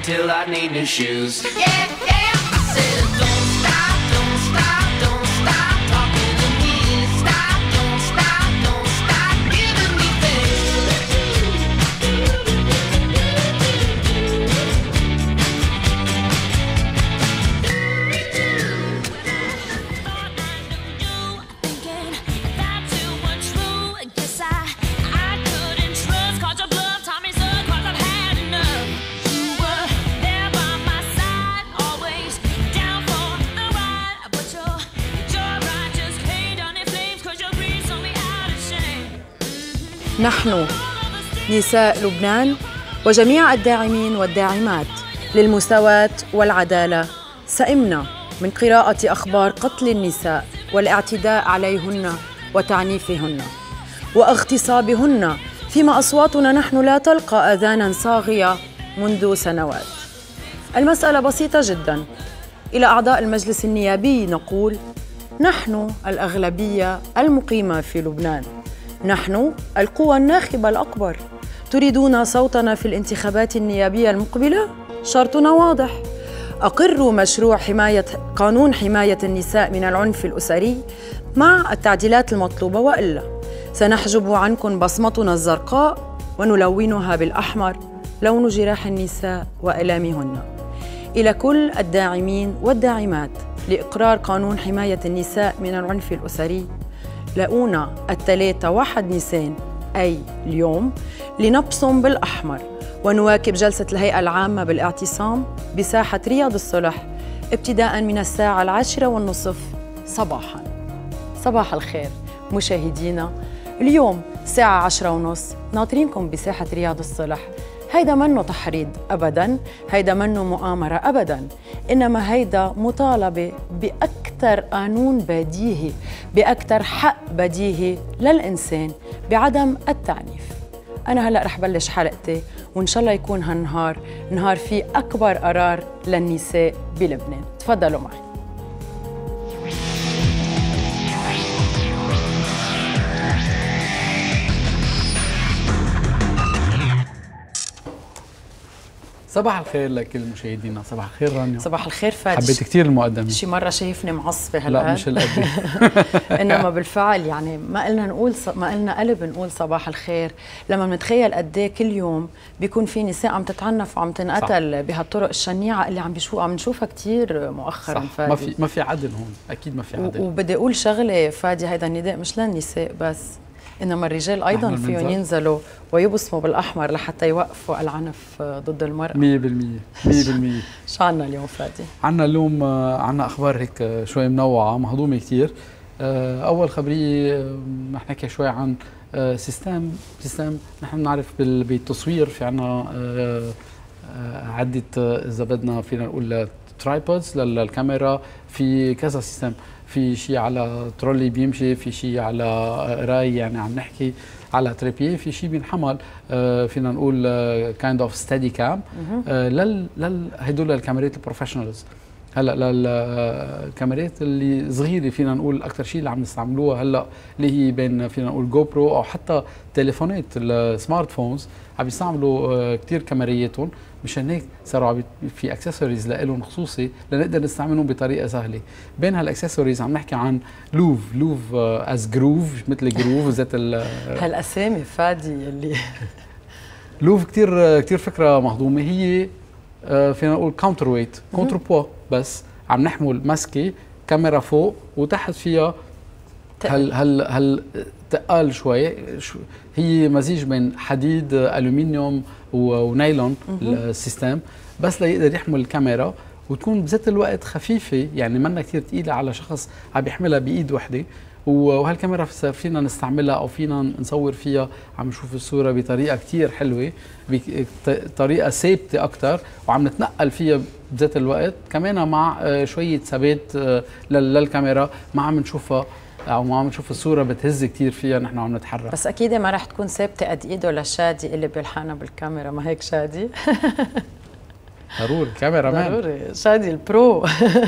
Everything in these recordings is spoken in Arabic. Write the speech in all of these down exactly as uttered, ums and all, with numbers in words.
till I need new shoes. Yeah, yeah, I said don't stop, don't stop, don't stop talking to me. Stop, don't stop, don't stop giving me نحن نساء لبنان وجميع الداعمين والداعمات للمساواة والعدالة سئمنا من قراءة أخبار قتل النساء والاعتداء عليهن وتعنيفهن واغتصابهن، فيما أصواتنا نحن لا تلقى آذانا صاغية منذ سنوات. المسألة بسيطة جدا. إلى أعضاء المجلس النيابي نقول: نحن الأغلبية المقيمة في لبنان، نحن القوى الناخبة الأكبر. تريدون صوتنا في الانتخابات النيابية المقبلة؟ شرطنا واضح: أقروا مشروع حماية قانون حماية النساء من العنف الأسري مع التعديلات المطلوبة، وإلا سنحجب عنكم بصمتنا الزرقاء ونلونها بالأحمر، لون جراح النساء وآلامهن. إلى كل الداعمين والداعمات لإقرار قانون حماية النساء من العنف الأسري، لاقونا الثلاثة واحد نيسان أي اليوم لنبصم بالأحمر ونواكب جلسة الهيئة العامة بالاعتصام بساحة رياض الصلح ابتداء من الساعة العاشرة والنصف صباحاً. صباح الخير مشاهدينا، اليوم الساعة عشرة ونص ناطرينكم بساحة رياض الصلح. هيدا منه تحريض أبداً، هيدا منه مؤامرة أبداً، إنما هيدا مطالبة بأكثر قانون بديهي، بأكثر حق بديهي للإنسان بعدم التعنيف. أنا هلأ رح بلش حلقتي، وإن شاء الله يكون هالنهار نهار فيه أكبر قرار للنساء بلبنان. تفضلوا معي. صباح الخير لكل مشاهدينا. صباح الخير رانيا. صباح الخير فادي. حبيت كثير المقدمة. شي مرة شايفني معصبة هلا؟ لا مش هالقد. انما بالفعل يعني ما قلنا نقول ما قلنا قلب نقول صباح الخير لما بنتخيل قد ايه كل يوم بيكون في نساء عم تتعنف وعم تنقتل بهالطرق الشنيعة اللي عم بيشوفوا عم نشوفها كثير مؤخرا. فادي ما في ما في عدل هون، اكيد ما في عدل. وبدي اقول شغلة فادي، هيدا النداء مش للنساء بس، إنما الرجال أيضاً فيهم ينزلوا ويبصموا بالأحمر لحتى يوقفوا العنف ضد المرأة. مية بالمية مية بالمية. شو عنا اليوم فادي؟ عنا اليوم عنا أخبار هيك شوي منوعة مهضومة كتير. أول خبرية رح نحكي شوي عن سيستم سيستم نحن بنعرف بالتصوير في عنا عدة، إذا بدنا فينا نقول ترايبودز للكاميرا، في كذا سيستم، في شيء على ترولي بيمشي، في شيء على راي يعني عم نحكي على تريبيه، في شيء بينحمل آه فينا نقول كايند اوف ستدي كام لل لل هدول الكاميرات البروفيشنالز. هلا للكاميرات اللي صغيره فينا نقول اكثر شيء اللي عم نستعملوها هلا اللي هي بين فينا نقول جو برو او حتى تليفونات السمارت فونز عم يستعملوا كثير كاميرياتهم، مشان هيك صاروا عم في اكسسوارز لهم خصوصي لنقدر نستعملهم بطريقه سهله. بين هالاكسسوارز عم نحكي عن لوف لوف از جروف، مثل جروف ذات هالاسامي فادي اللي لوف كثير كثير فكره مهضومه. هي فينا نقول كاونتر ويت كونتر بوا، بس عم نحمل مسكه كاميرا فوق وتحت فيها هل هل هل تقال شوي. هي مزيج بين حديد الومنيوم ونايلون السيستم، بس ليقدر يحمل الكاميرا وتكون بذات الوقت خفيفه، يعني منا كثير ثقيله على شخص عم يحملها بايد وحده. وهالكاميرا فينا نستعملها او فينا نصور فيها، عم نشوف الصوره بطريقه كثير حلوه، بطريقه ثابته اكثر، وعم نتنقل فيها بذات الوقت كمان مع شويه ثبات للكاميرا، ما عم نشوفها او ما عم نشوف الصوره بتهز كثير فيها نحن عم نتحرك. بس اكيد ما رح تكون ثابته قد ايده لشادي اللي بيلحقنا بالكاميرا، ما هيك شادي؟ ضروري كاميرا مان، ضروري شادي البرو.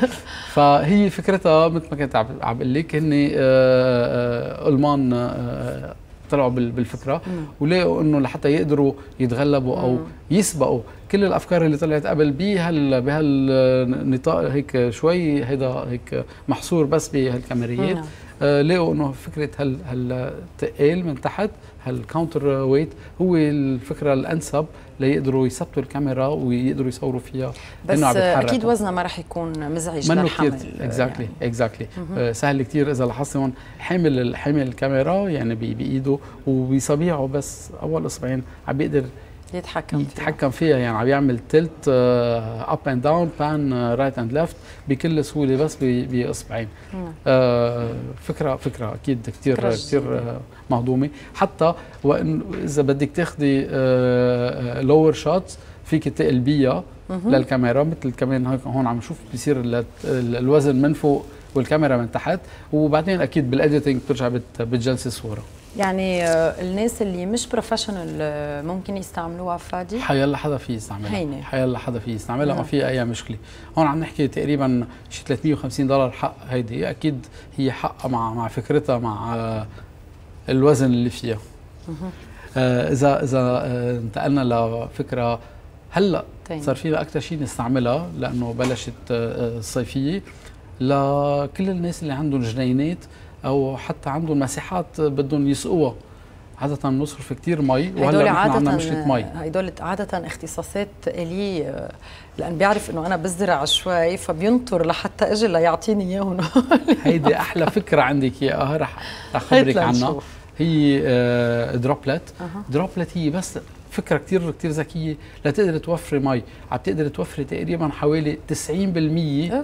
فهي فكرتها مثل ما كنت عم بقول لك، هن المان طلعوا بالفكره ولقوا انه لحتى يقدروا يتغلبوا او يسبقوا كل الافكار اللي طلعت قبل بهال بهالنطاق هيك شوي هيدا هيك محصور بس بهالكاميريات. آه لقوا انه فكره هال هالتقال من تحت هالكاونتر ويت هو الفكره الانسب ليقدروا يثبتوا الكاميرا ويقدروا يصوروا فيها. بس اكيد وزنها ما رح يكون مزعج للحمل. اكزاكتلي اكزاكتلي سهل كثير اذا لاحظتي هون حامل حامل الكاميرا يعني بايده وبصبيعه بس اول اصبعين عم بيقدر يتحكم فيها يتحكم فيها يعني عم يعمل تلت اب اند داون بان رايت اند ليفت بكل سهوله بس باصبعين. آه فكره فكره اكيد كثير كثير مهضومه. حتى وان اذا بدك تاخذي لور شوت فيك تقلبيها للكاميرا مثل كمان هون عم نشوف بيصير الوزن من فوق والكاميرا من تحت وبعدين اكيد بالاديتنج بترجع بتجلسي الصوره. يعني الناس اللي مش بروفيشنال ممكن يستعملوها فادي؟ حيلا حدا فيه يستعملها حيلا حدا فيه يستعملها ما في اي مشكله. هون عم نحكي تقريبا شي ثلاثمية وخمسين دولار حق هيدي اكيد هي حقها مع مع فكرتها مع الوزن اللي فيها. آه اذا اذا آه انتقلنا لفكره هلا صار فينا اكثر شيء نستعملها لانه بلشت آه الصيفيه لكل الناس اللي عندهم جنينات او حتى عندهم مساحات بدهم يسقوها. عادة بنصرف كثير مي وهلا نحن عندنا مشكلة مي. هدول عادة اختصاصات الي لان بيعرف انه انا بزرع شوي فبينطر لحتى اجي ليعطيني اياهم. هيدي احلى فكرة عندك اياها رح اخبرك عنها. هي دروبلت. دروبلت هي بس فكرة كثير كثير ذكية لتقدر توفري مي. عم تقدر توفري تقريبا حوالي تسعين بالمية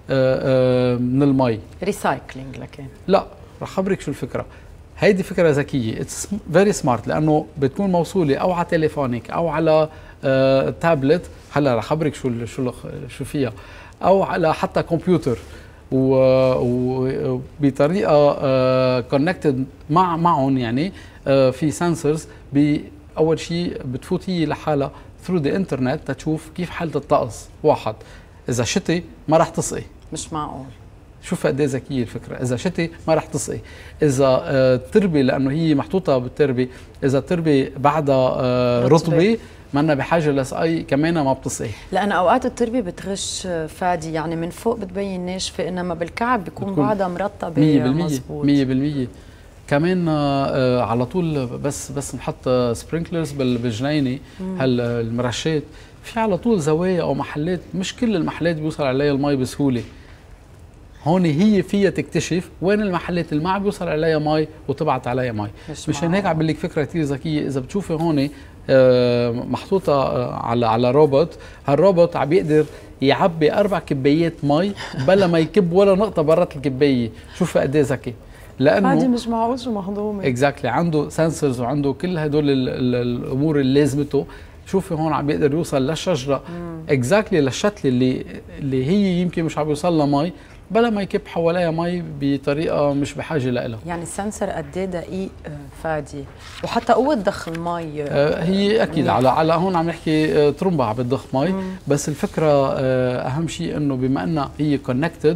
من المي. ريسايكلينج لكن لا رح خبرك شو الفكره. هيدي فكره ذكيه اتس فيري سمارت لانه بتكون موصوله او على تليفونك او على آه تابلت. هلا رح خبرك شو شو شو فيها او على حتى كمبيوتر وبطريقه آه كونكتد مع معهم يعني آه في سنسورز. باول شيء بتفوت هي لحالها ثرو ذا انترنت تشوف كيف حاله الطقس. واحد اذا شتي ما رح تسقي. مش معقول. شوف قد ايه ذكيه الفكره. اذا شتي ما رح تسقي. اذا التربه لانه هي محطوطه بالتربه اذا التربه بعدها رطبه ما بحاجه لسقي كمان ما بتسقي. لان اوقات التربه بتغش فادي يعني من فوق بتبين ناشفه انما بالكعب بيكون بعدها مرطبه مية بالمية مية بالمية. كمان آه على طول بس بس نحط سبرينكلرز بالجنينه هالمرشات في على طول زوايا او محلات مش كل المحلات بيوصل عليها المي بسهوله. هون هي فيها تكتشف وين المحلات اللي ما عم بيوصل عليها مي وتبعت عليها مي. مشان هيك عم بقول لك فكره كثير ذكيه. اذا بتشوفي هون آه محطوطه على على روبوت. هالروبوت عم بيقدر يعبي اربع كبايات مي بلا ما يكب ولا نقطه برات الكبايه. شوفي قد ايه ذكي لانه هذه مش معقول شو مهضومه. اكزاكتلي عنده سنسورز وعنده كل هدول الامور اللي لازمته. شوفي هون عم بيقدر يوصل للشجره اكزاكتلي للشتله اللي اللي هي يمكن مش عم يوصل لها مي بلا ما يكب حواليها مي بطريقه مش بحاجه لها. يعني السنسر قد ايه دقيق فادي وحتى قوه ضخ المي آه هي اكيد على على هون عم نحكي آه ترمبه عم بتضخ مي. مم. بس الفكره آه اهم شيء انه بما انها هي كونكتد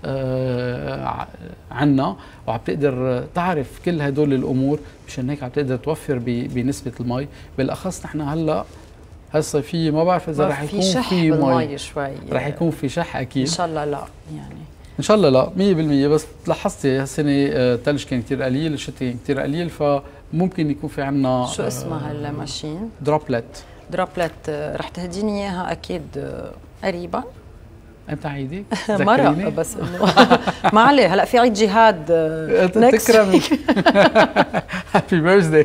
آه عنا وعم تقدر تعرف كل هدول الامور مشان هيك عم تقدر توفر بنسبه المي. بالاخص نحن هلا هالصيفيه ما بعرف اذا رح يكون في, في مي شوي. رح يكون في شح اكيد ان شاء الله لا يعني ان شاء الله لا مية بالمية. بس لاحظتي هالسنه الثلج كان كثير قليل الشتاء كان كثير قليل فممكن يكون في عندنا شو اسمها هالماشين؟ دروبلت. دروبلت رح تهديني اياها اكيد قريبا. امتى عيدي؟ مرة بس انه ما عليه هلا في عيد جهاد تكرمي. هابي بيرثداي.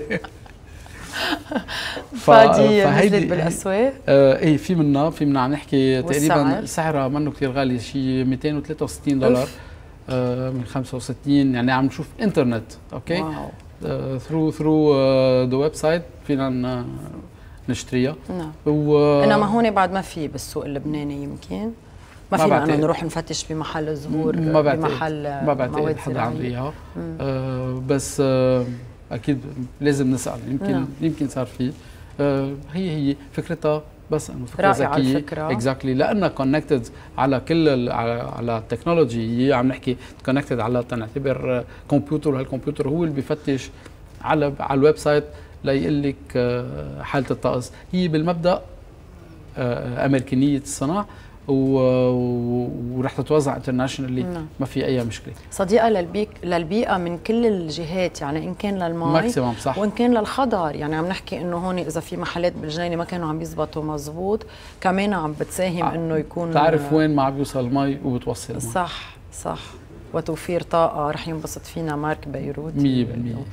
فادي نزلت بالاسواق؟ آه ايه في منها في منها عم نحكي تقريبا سعرها منه كثير غالي شي مئتين وثلاثة وستين دولار آه من خمسة وستين يعني عم نشوف انترنت اوكي ثرو ثرو ذا ويب سايت فينا نشتريها. نعم و... انما هون بعد ما في بالسوق اللبناني يمكن ما فينا أنا نروح نفتش بمحل زهور ما بمحل ما بعتقد حدا عنده اياها آه بس آه اكيد لازم نسال يمكن نعم. يمكن صار في آه هي هي فكرتها بس انه فكره ذكيه اكزاكتلي لانها كونكتد على كل على على التكنولوجي. هي عم نحكي كونكتد على تنعتبر كمبيوتر وهالكمبيوتر هو اللي بيفتش على على الويب سايت ليقول لك آه، حاله الطقس. هي بالمبدا آه، امريكانيه الصنع ورح تتوزع انترناشونالي، نعم. ما في اي مشكله. صديقه للبيك للبيئه من كل الجهات، يعني ان كان للمي ماكسيموم صح، وان كان للخضر. يعني عم نحكي انه هون اذا في محلات بالجنينه ما كانوا عم يزبطوا مزبوط كمان عم بتساهم آه. انه يكون تعرف وين ما عم بيوصل المي وبتوصل المي. صح صح. وتوفير طاقه رح ينبسط فينا مارك بيروت مية بالمية.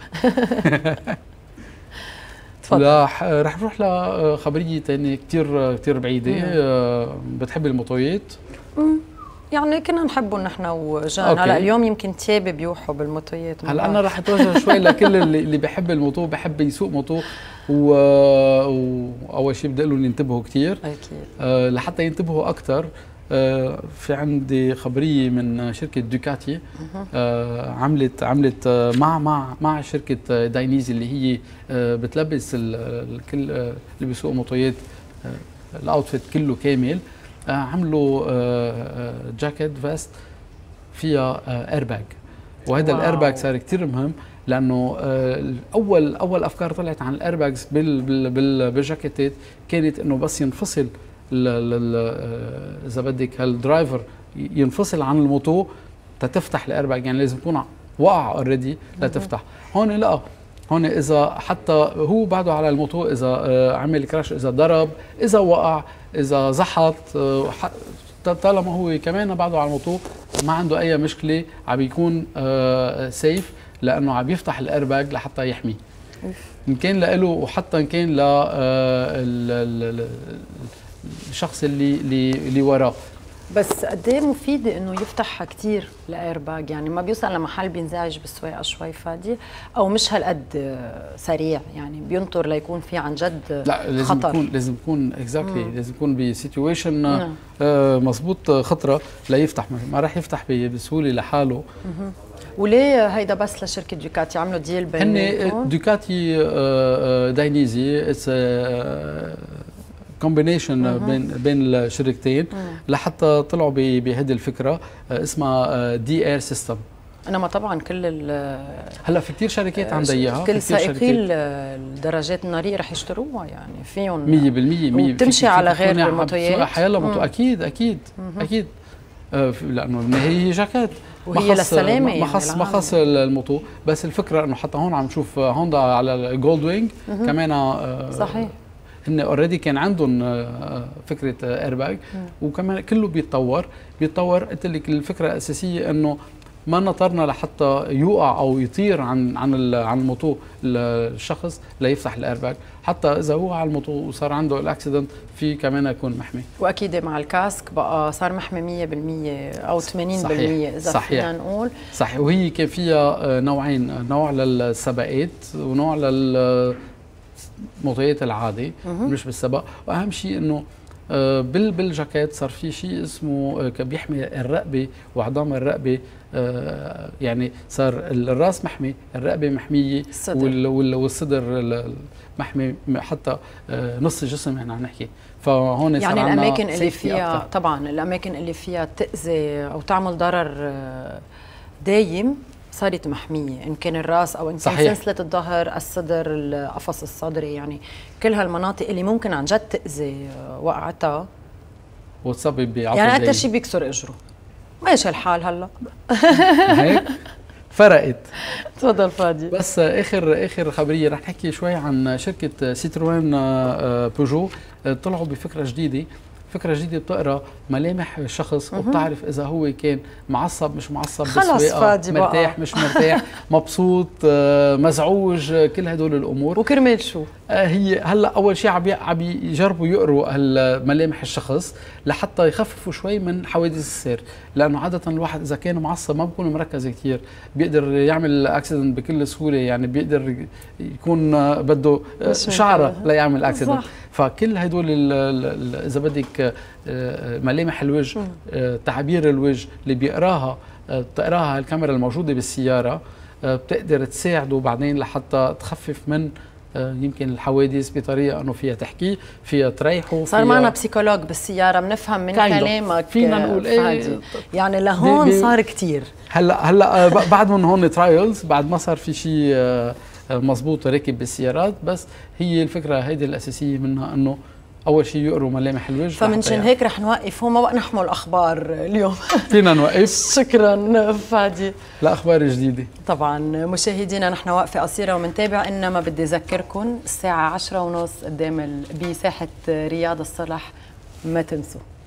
تفضل. لا رح نروح لخبريه ثانيه كثير كثير بعيده. آه، بتحبي الموتويات؟ يعني كنا نحبه نحن وجان. أوكي. هلا اليوم يمكن تيابي بيوحوا بالموتويات. هلا انا رح اتوجه شوي لكل اللي, اللي بحب الموتو، بحب يسوق موتو، و... واول شيء بدي اقول لهم ينتبهوا كثير اكيد. أه لحتى ينتبهوا اكثر. أه في عندي خبريه من شركه دوكاتي. أه عملت عملت مع مع مع شركه داينيزي اللي هي أه بتلبس الكل اللي بيسوقوا موتويات أه الاوتفيت كله كامل. أه عملوا أه جاكيت فيست فيها ايرباج، وهذا الايرباج صار كثير مهم لانه آه اول اول افكار طلعت عن الايرباجز بالجاكيتات كانت انه بس ينفصل اذا بدك هالدرايفر ينفصل عن الموتو تتفتح الايرباج، يعني لازم يكون وقع اوريدي لتفتح. هون لا، هون اذا حتى هو بعده على الموتو، اذا آه عمل كراش، اذا ضرب، اذا وقع، اذا زحط، آه طالما هو كمان بعده على الموتو ما عنده اي مشكله، عم بيكون آه سيف لانه عم يفتح الايرباج لحتى يحميه ان كان له، وحتى ان كان للشخص اللي اللي اللي وراه. بس قد ايه مفيده انه يفتحها كثير الايرباج؟ يعني ما بيوصل لمحل بينزعج بالسواقه شوي فادي، او مش هالقد سريع، يعني بينطر ليكون في عن جد لا لازم خطر. يكون لازم يكون اكزاكتلي exactly. لازم يكون بسيتويشن آه مضبوط خطره ليفتح، ما راح يفتح بسهوله لحاله. مم. وليه هيدا بس لشركه دوكاتي عملوا ديل بينهم؟ هن دوكاتي داينيزي اتس كومبينيشن بين بين الشركتين لحتى طلعوا بهذه الفكره اسمها دي اير سيستم. انما طبعا كل ال هلا في كثير شركات عندها اياها، كل سائقي الدراجات الناريه رح يشتروها، يعني فيهم مية بالمية مية وبتمشي على غير الموتويات حيلا موتو. اكيد اكيد مم. اكيد آه لانه بالنهايه هي جاكيت وهي للسلامه، ما خص ما خص الموتو. بس الفكره انه حتى هون عم نشوف هوندا على الجولد وينج كمان آه صحيح هن اوريدي كان عندهم فكره ايرباج، وكمان كله بيتطور بيتطور قلت لك الفكره الاساسيه انه ما نطرنا لحتى يوقع او يطير عن عن عن الموتو الشخص ليفتح الايرباج، حتى اذا هو على الموتو وصار عنده الاكسيدنت في كمان يكون محمي. واكيد مع الكاسك بقى صار محمي مية بالمية او ثمانين بالمية اذا صحيح. فينا نقول صحيح. وهي كان فيها نوعين، نوع للسباقات ونوع لل موتويات العادي مش بالسباق. واهم شيء انه بالجاكيت صار في شيء اسمه بيحمي الرقبه وعظام الرقبه، يعني صار الراس محمي، الرقبه محميه، والصدر محمي حتى نص الجسم يعني عم نحكي. فهون يعني الاماكن اللي فيها أكتر. طبعا الاماكن اللي فيها تاذي او تعمل ضرر دايم صارت محمية، إن كان الرأس أو إن كان سلسلة الظهر، الصدر، القفص الصدري، يعني كل هالمناطق اللي ممكن عن جد تأذي وقعتها وتسبب بعطل. يعني أكثر شيء بيكسر إجره. ماشي الحال هلا هيك فرقت. تفضل فادي. بس آخر آخر خبرية رح نحكي شوي عن شركة سيتروين بوجو. طلعوا بفكرة جديدة، فكرة جديدة بتقرا ملامح الشخص وبتعرف إذا هو كان معصب مش معصب بالسواقة، مرتاح مش مرتاح، مبسوط مزعوج، كل هدول الأمور. وكرمال شو؟ هي هلا أول شيء عم عم يجربوا يقروا ملامح الشخص لحتى يخففوا شوي من حوادث السير، لأنه عادة الواحد إذا كان معصب ما بيكون مركز كثير، بيقدر يعمل أكسيدنت بكل سهولة، يعني بيقدر يكون بده شعره ليعمل أكسيدنت. فكل هدول اذا بدك ملامح الوجه، تعابير الوجه اللي بيقراها بتقراها الكاميرا الموجوده بالسياره، بتقدر تساعده بعدين لحتى تخفف من يمكن الحوادث بطريقه انه فيها تحكي، فيها تريحه. صار معنا بسيكولوج بالسياره بنفهم من كلامك فينا نقول ايه، يعني لهون صار كثير. هلا هلا بعد من هون ترايلز، بعد ما صار في شيء مضبوطه راكب بالسيارات، بس هي الفكره هيدي الاساسيه منها انه اول شيء يقروا ملامح الوجه. فمنشان هيك رح نوقف هون، ما بقى نحمل اخبار اليوم. فينا نوقف. شكرا فادي. لاخبار جديده. طبعا مشاهدينا نحن وقفه قصيره ومنتابع، انما بدي اذكركم الساعه عشرة ونص قدام بساحه رياض الصلح، ما تنسوا.